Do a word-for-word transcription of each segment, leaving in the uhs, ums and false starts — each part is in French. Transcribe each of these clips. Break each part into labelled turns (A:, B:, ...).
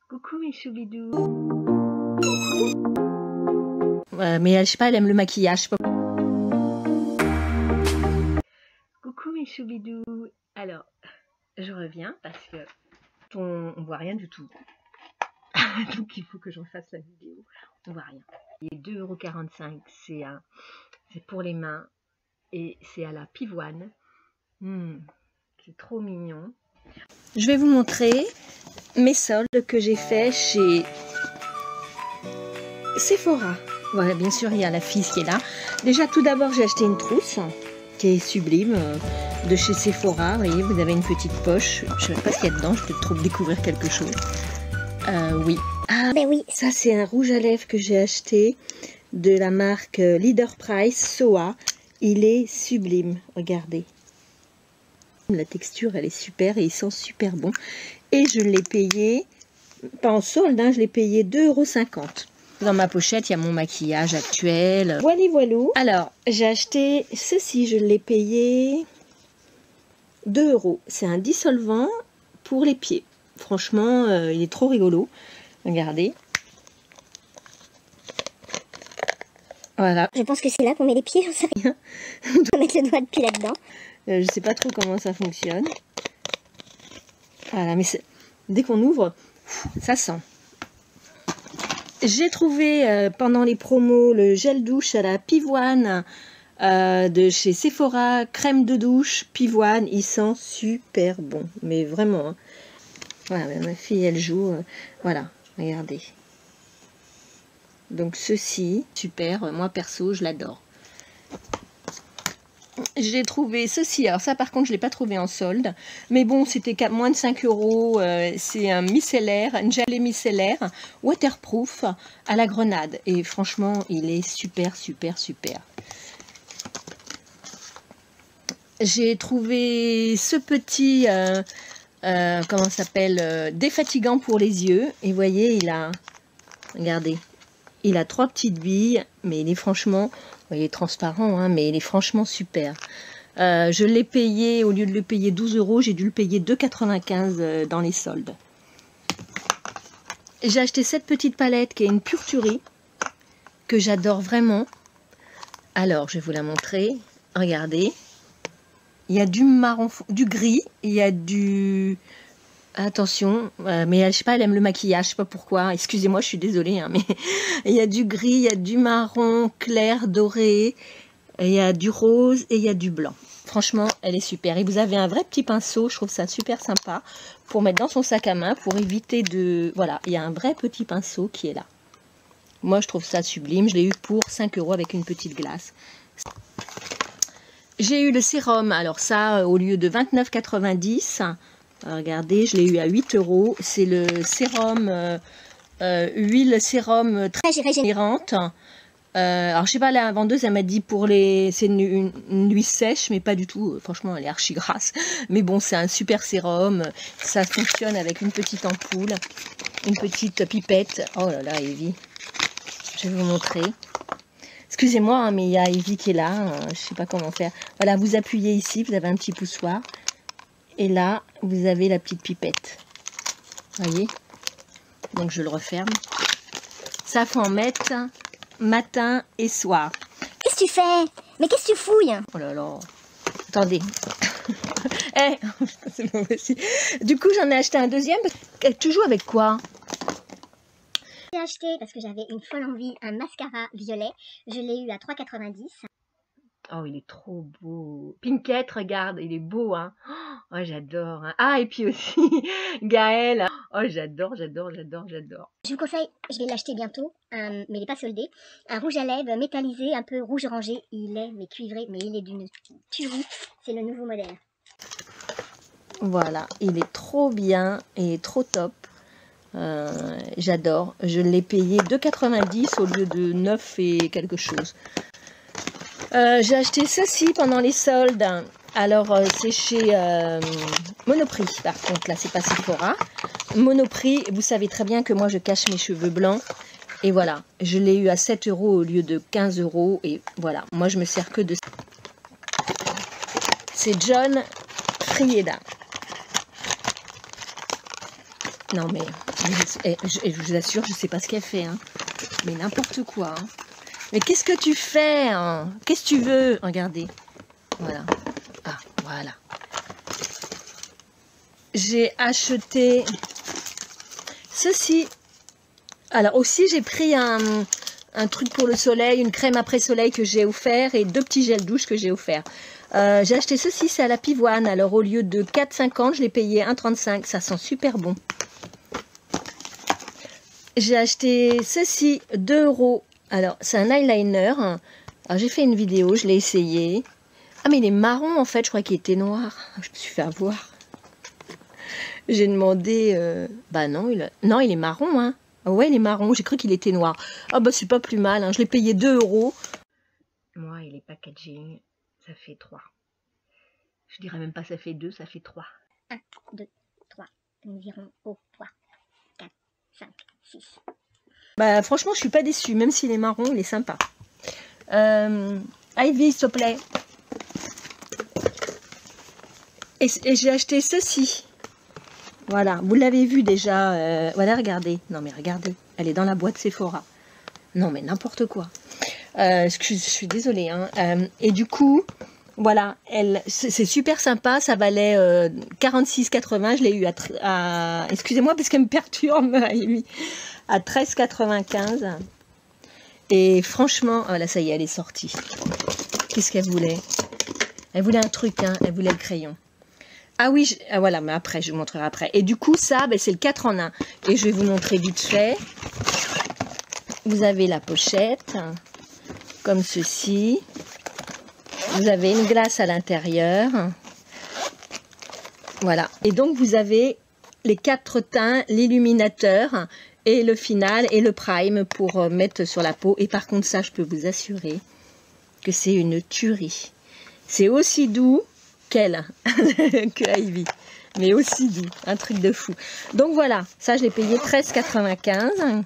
A: Coucou mes choubidous. Euh, mais elle, je sais pas, elle aime le maquillage. Coucou mes choubidous. Alors, je reviens parce que on, on voit rien du tout. Donc il faut que j'en fasse la vidéo. On voit rien. Il est deux euros quarante-cinq. C'est un, c'est pour les mains et c'est à la pivoine. Mmh, c'est trop mignon. Je vais vous montrer mes soldes que j'ai fait chez Sephora. Voilà, bien sûr, il y a la fille qui est là. Déjà, tout d'abord, j'ai acheté une trousse qui est sublime euh, de chez Sephora. Vous voyez, vous avez une petite poche. Je ne sais pas ce qu'il y a dedans. Je peux trop découvrir quelque chose. Euh, oui. Ah, ben oui. Ça, c'est un rouge à lèvres que j'ai acheté de la marque Leader Price Soa. Il est sublime. Regardez. La texture, elle est super et il sent super bon. Et je l'ai payé, pas en solde, hein, je l'ai payé deux euros cinquante. Dans ma pochette, il y a mon maquillage actuel. Voilà, voilà. Alors, j'ai acheté ceci, je l'ai payé deux euros. C'est un dissolvant pour les pieds. Franchement, euh, il est trop rigolo. Regardez. Voilà.
B: Je pense que c'est là qu'on met les pieds, j'en sais rien. On doit mettre le doigt de pied là-dedans.
A: Euh, je sais pas trop comment ça fonctionne. Voilà, mais dès qu'on ouvre, ça sent. J'ai trouvé euh, pendant les promos le gel douche à la pivoine euh, de chez Sephora, crème de douche, pivoine. Il sent super bon, mais vraiment. Hein. Voilà, ma fille elle joue. Euh, voilà, regardez. Donc ceci, super. Moi perso, je l'adore. J'ai trouvé ceci, alors ça par contre je ne l'ai pas trouvé en solde, mais bon c'était moins de cinq euros, euh, c'est un micellaire, un gelé micellaire waterproof à la grenade et franchement il est super super super. J'ai trouvé ce petit, euh, euh, comment ça s'appelle, euh, défatigant pour les yeux et vous voyez il a, regardez, il a trois petites billes mais il est franchement... Il est transparent, hein, mais il est franchement super. Euh, je l'ai payé, au lieu de le payer douze euros, j'ai dû le payer deux euros quatre-vingt-quinze euh, dans les soldes. J'ai acheté cette petite palette qui est une pure tuerie, que j'adore vraiment. Alors, je vais vous la montrer. Regardez. Il y a du marron, du gris, il y a du... Attention, euh, mais elle, je sais pas, elle aime le maquillage, je sais pas pourquoi. Excusez-moi, je suis désolée, hein, mais il y a du gris, il y a du marron clair, doré, il y a du rose et il y a du blanc. Franchement, elle est super. Et vous avez un vrai petit pinceau, je trouve ça super sympa, pour mettre dans son sac à main, pour éviter de... Voilà, il y a un vrai petit pinceau qui est là. Moi, je trouve ça sublime. Je l'ai eu pour cinq euros avec une petite glace. J'ai eu le sérum, alors ça, au lieu de vingt-neuf quatre-vingt-dix... Regardez, je l'ai eu à huit euros. C'est le sérum, euh, euh, huile sérum très régénérante. Euh, alors, je sais pas, la vendeuse, elle m'a dit pour les... C'est une, une, une huile sèche, mais pas du tout. Franchement, elle est archi grasse. Mais bon, c'est un super sérum. Ça fonctionne avec une petite ampoule, une petite pipette. Oh là là, Evie. Je vais vous montrer. Excusez-moi, hein, mais il y a Evie qui est là. Je sais pas comment faire. Voilà, vous appuyez ici, vous avez un petit poussoir. Et là, vous avez la petite pipette. Voyez? Donc, je le referme. Ça, faut en mettre matin et soir.
B: Qu'est-ce que tu fais? Mais qu'est-ce que tu fouilles?
A: Oh là là. Attendez. Eh, c'est pas possible. Du coup, j'en ai acheté un deuxième. Tu joues avec quoi?
B: J'ai acheté, parce que j'avais une folle envie, un mascara violet. Je l'ai eu à trois euros quatre-vingt-dix.
A: Oh, il est trop beau. Pinkett, regarde, il est beau, hein. Oh, j'adore. Hein. Ah, et puis aussi, Gaël. Oh, j'adore, j'adore, j'adore, j'adore.
B: Je vous conseille, je vais l'acheter bientôt, euh, mais il n'est pas soldé. Un rouge à lèvres métallisé, un peu rouge orangé. Il est, mais cuivré, mais il est d'une tuerie. C'est le nouveau modèle.
A: Voilà, il est trop bien et trop top. Euh, j'adore. Je l'ai payé deux euros quatre-vingt-dix au lieu de neuf et quelque chose. Euh, j'ai acheté ceci pendant les soldes. Alors, euh, c'est chez euh, Monoprix, par contre. Là, c'est pas Sephora. Monoprix, vous savez très bien que moi, je cache mes cheveux blancs. Et voilà, je l'ai eu à sept euros au lieu de quinze euros. Et voilà, moi, je me sers que de ça. C'est John Frieda. Non, mais Et je, et je vous assure, je sais pas ce qu'elle fait. Hein. Mais n'importe quoi. Hein. Mais qu'est-ce que tu fais hein? Qu'est-ce que tu veux? Regardez. Voilà. Ah, voilà. J'ai acheté ceci. Alors aussi, j'ai pris un, un truc pour le soleil, une crème après soleil que j'ai offert et deux petits gels douche que j'ai offert. Euh, j'ai acheté ceci, c'est à la pivoine. Alors au lieu de quatre cinquante, je l'ai payé un trente-cinq. Ça sent super bon. J'ai acheté ceci, deux euros. Alors c'est un eyeliner. Alors j'ai fait une vidéo, je l'ai essayé. Ah mais il est marron en fait, je crois qu'il était noir. Je me suis fait avoir. J'ai demandé... Euh... Bah non il, a... non, il est marron. Hein. Ah ouais, il est marron. J'ai cru qu'il était noir. Ah bah c'est pas plus mal. Hein. Je l'ai payé deux euros. Moi, il est packaging. Ça fait trois. Je dirais même pas ça fait deux, ça fait trois.
B: un, deux, trois. Nous irons au trois, quatre, cinq, six.
A: Bah franchement, je suis pas déçue. Même s'il est marron, il est sympa. Euh... Ivy, s'il te plaît. Et, et j'ai acheté ceci. Voilà, vous l'avez vu déjà. Euh, voilà, regardez. Non, mais regardez. Elle est dans la boîte Sephora. Non, mais n'importe quoi. Euh, excuse, je suis désolée. Hein. Euh, et du coup, voilà, elle, c'est super sympa. Ça valait euh, quarante-six quatre-vingts. Je l'ai eu à... à excusez-moi parce qu'elle me perturbe. À treize quatre-vingt-quinze. Et franchement, oh là, ça y est, elle est sortie. Qu'est-ce qu'elle voulait? Elle voulait un truc, hein. Elle voulait le crayon. Ah oui, je, ah voilà, mais après, je vous montrerai après. Et du coup, ça, ben, c'est le quatre en un. Et je vais vous montrer vite fait. Vous avez la pochette, comme ceci. Vous avez une glace à l'intérieur. Voilà. Et donc, vous avez les quatre teints, l'illuminateur et le final et le prime pour mettre sur la peau. Et par contre, ça, je peux vous assurer que c'est une tuerie. C'est aussi doux qu'elle, que Ivy, mais aussi doux, un truc de fou. Donc voilà, ça je l'ai payé treize quatre-vingt-quinze.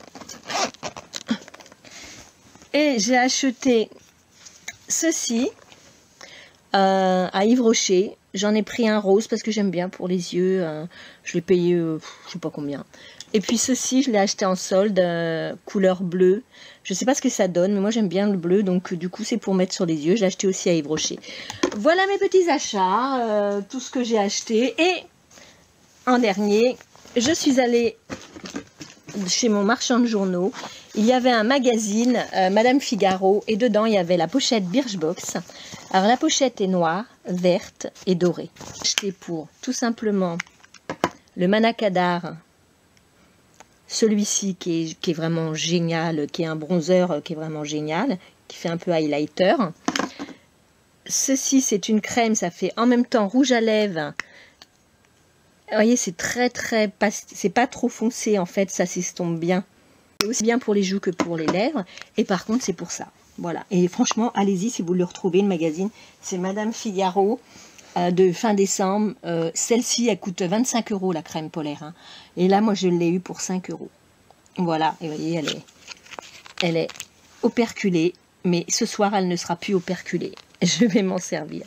A: Et j'ai acheté ceci euh, à Yves Rocher. J'en ai pris un rose parce que j'aime bien pour les yeux. Euh, je l'ai payé, euh, je sais pas combien. Et puis ceci, je l'ai acheté en solde, euh, couleur bleue. Je sais pas ce que ça donne, mais moi j'aime bien le bleu, donc euh, du coup c'est pour mettre sur les yeux. Je l'ai acheté aussi à Yves Rocher. Voilà mes petits achats, euh, tout ce que j'ai acheté. Et en dernier, je suis allée chez mon marchand de journaux. Il y avait un magazine, euh, Madame Figaro, et dedans il y avait la pochette Birchbox. Alors la pochette est noire, verte et dorée. J'ai acheté pour tout simplement le Manakadar. Celui-ci qui est, qui est vraiment génial, qui est un bronzer qui est vraiment génial, qui fait un peu highlighter. Ceci, c'est une crème, ça fait en même temps rouge à lèvres. Vous voyez, c'est très très, c'est pas trop foncé en fait, ça s'estompe bien. C'est aussi bien pour les joues que pour les lèvres. Et par contre, c'est pour ça. Voilà. Et franchement, allez-y si vous le retrouvez, le magazine. C'est Madame Figaro. De fin décembre, euh, celle-ci elle coûte vingt-cinq euros la crème polaire, hein. Et là moi je l'ai eu pour cinq euros. Voilà, et vous voyez elle est, elle est operculée, mais ce soir elle ne sera plus operculée. Je vais m'en servir.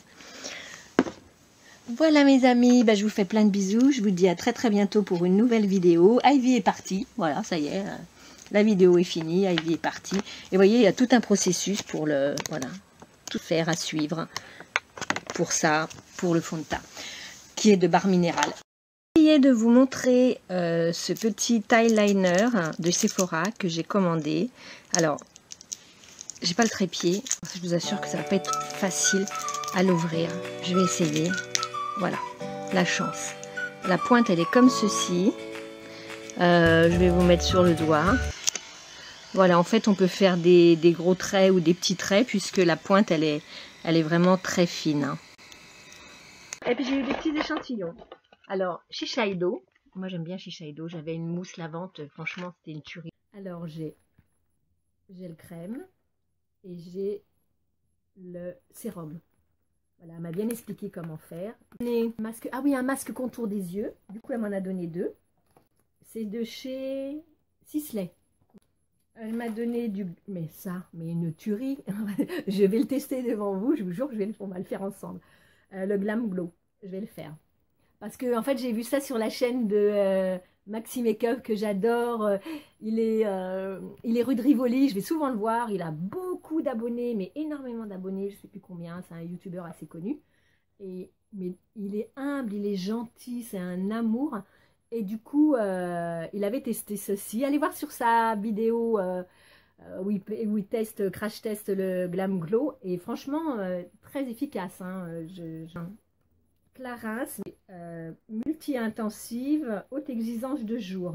A: Voilà mes amis, bah, je vous fais plein de bisous, je vous dis à très très bientôt pour une nouvelle vidéo. Ivy est partie, voilà ça y est, la vidéo est finie, Ivy est partie. Et vous voyez il y a tout un processus pour le, voilà, tout faire à suivre. Pour ça, pour le fond de teint, qui est de Barre Minéral. J'ai essayé de vous montrer euh, ce petit eyeliner de Sephora que j'ai commandé. Alors, j'ai pas le trépied, je vous assure que ça va pas être facile à l'ouvrir. Je vais essayer. Voilà, la chance. La pointe, elle est comme ceci. Euh, je vais vous mettre sur le doigt. Voilà, en fait, on peut faire des, des gros traits ou des petits traits puisque la pointe, elle est... Elle est vraiment très fine. Et puis j'ai eu des petits échantillons. Alors, Shiseido. Moi j'aime bien Shiseido. J'avais une mousse lavante. Franchement, c'était une tuerie. Alors j'ai gel crème. Et j'ai le sérum. Voilà, elle m'a bien expliqué comment faire. Masque, ah oui, un masque contour des yeux. Du coup, elle m'en a donné deux. C'est de chez Sisley. Elle m'a donné du... Mais ça, mais une tuerie. Je vais le tester devant vous. Je vous jure, je vais le... on va le faire ensemble. Euh, le Glam Glow. Je vais le faire. Parce que, en fait, j'ai vu ça sur la chaîne de, euh, Maxi Make-up que j'adore. Euh, il, est, euh, il est rue de Rivoli, je vais souvent le voir. Il a beaucoup d'abonnés, mais énormément d'abonnés, je ne sais plus combien. C'est un youtubeur assez connu. Et, mais il est humble, il est gentil, c'est un amour. Et du coup, euh, il avait testé ceci. Allez voir sur sa vidéo euh, où, il, où il teste, crash test le Glam Glow. Et franchement, euh, très efficace. Hein. Je, je... Clarins, euh, multi-intensive, haute exigence de jour.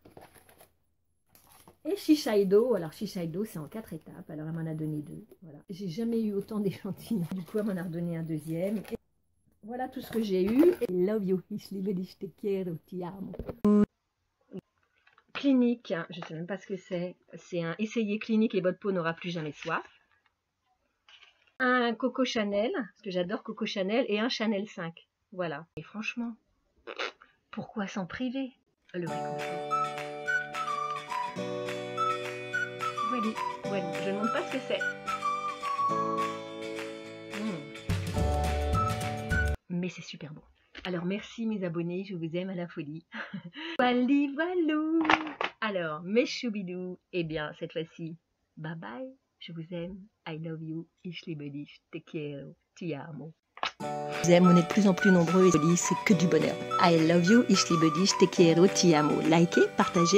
A: Et Shiseido, alors Shiseido c'est en quatre étapes, alors elle m'en a donné deux. Voilà. J'ai jamais eu autant d'échantillons, du coup elle m'en a redonné un deuxième. Et voilà tout ce que j'ai eu. Et love you, ich liebe dich, te quiero, ti amo. Clinique, je sais même pas ce que c'est. C'est un essayer clinique et votre peau n'aura plus jamais soif. Un Coco Chanel, parce que j'adore Coco Chanel, et un Chanel cinq. Voilà. Et franchement, pourquoi s'en priver? Le réconfort. Voilà, voilà. Je ne montre pas ce que c'est. Mmh. Mais c'est super bon. Alors merci mes abonnés, je vous aime à la folie. Wally voilou. Alors, mes choubidous, eh bien cette fois-ci, bye bye. Je vous aime. I love you. Ich liebe dich. Te quiero. Ti amo. Je vous aime, on est de plus en plus nombreux et c'est que du bonheur. I love you. Ich liebe dich. Te quiero. Ti amo. Likez, partagez.